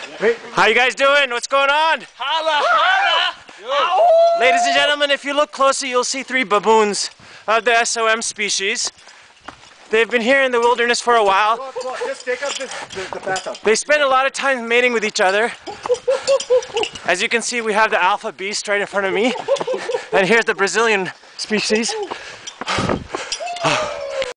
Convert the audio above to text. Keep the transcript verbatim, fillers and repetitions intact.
How you guys doing? What's going on? Holla, holla! Ladies and gentlemen, if you look closely, you'll see three baboons of the S O M species. They've been here in the wilderness for a while. Go, go, just take up this, the, the bathtub. They spend a lot of time mating with each other. As you can see, we have the alpha beast right in front of me. And here's the Brazilian species.